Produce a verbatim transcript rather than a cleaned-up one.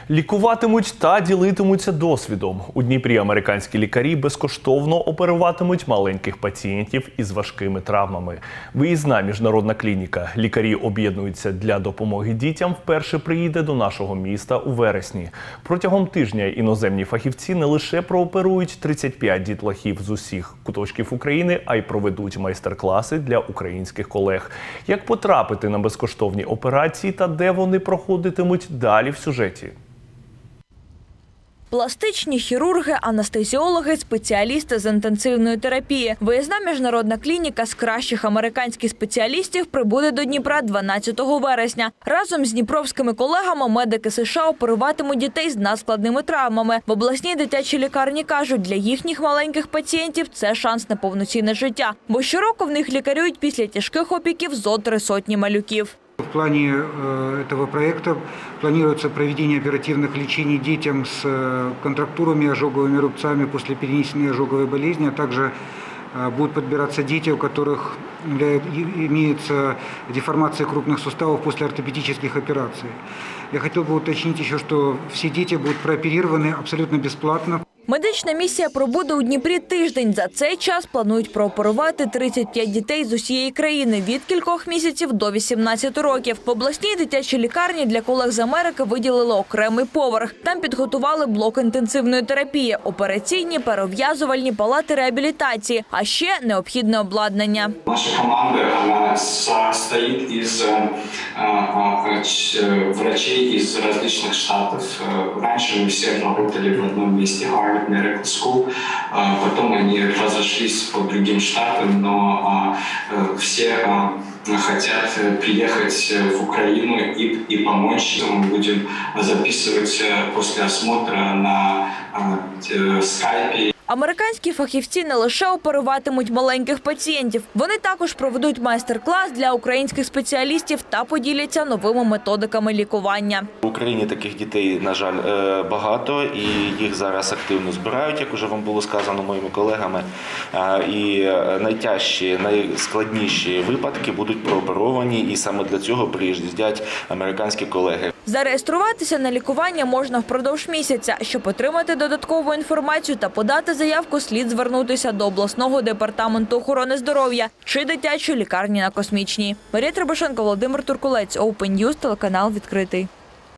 Лікуватимуть та ділитимуться досвідом. У Дніпрі американські лікарі безкоштовно оперуватимуть маленьких пацієнтів із важкими травмами. Виїзна міжнародна клініка «Лікарі об'єднуються для допомоги дітям» вперше приїде до нашого міста у вересні. Протягом тижня іноземні фахівці не лише прооперують тридцять п'ять дітлахів з усіх куточків України, а й проведуть майстер-класи для українських колег. Як потрапити на безкоштовні операції та де вони проходитимуть, далі в сюжеті. Пластичні хірурги, анестезіологи, спеціалісти з інтенсивної терапії. Виїзна міжнародна клініка з кращих американських спеціалістів прибуде до Дніпра дванадцятого вересня. Разом з дніпровськими колегами медики США оперуватимуть дітей з надскладними травмами. В обласній дитячій лікарні кажуть, для їхніх маленьких пацієнтів це шанс на повноцінне життя. Бо щороку в них лікарюють після тяжких опіків зо три сотні малюків. В плане этого проекта планируется проведение оперативных лечений детям с контрактурами, ожоговыми рубцами после перенесенной ожоговой болезни, а также будут подбираться дети, у которых имеется деформация крупных суставов после ортопедических операций. Я хотел бы уточнить еще, что все дети будут прооперированы абсолютно бесплатно. Медична місія пробуде у Дніпрі тиждень. За цей час планують прооперувати тридцять п'ять дітей з усієї країни від кількох місяців до вісімнадцяти років. В обласній дитячій лікарні для колег з Америки виділили окремий поверх. Там підготували блок інтенсивної терапії, операційні, перев'язувальні, палати реабілітації, а ще необхідне обладнання. Наша команда вона состоїть із врачей із різних штатів. Раніше ми всі працювали в одному місці, Harvard Medical School. Потом они разошлись по другим штатам, но все хотят приехать в Украину и, и помочь. Мы будем записывать после осмотра на скайпе. Американські фахівці не лише оперуватимуть маленьких пацієнтів. Вони також проведуть майстер-клас для українських спеціалістів та поділяться новими методиками лікування. В Україні таких дітей, на жаль, багато, і їх зараз активно збирають, як вже вам було сказано моїми колегами. І найтяжчі, найскладніші випадки будуть прооперовані, і саме для цього приїздять американські колеги. Зареєструватися на лікування можна впродовж місяця. Щоб отримати додаткову інформацію та подати заявку, слід звернутися до обласного департаменту охорони здоров'я чи дитячої лікарні на Космічній. Марія Требушенко, Володимир Туркулець, Open News, телеканал «Відкритий».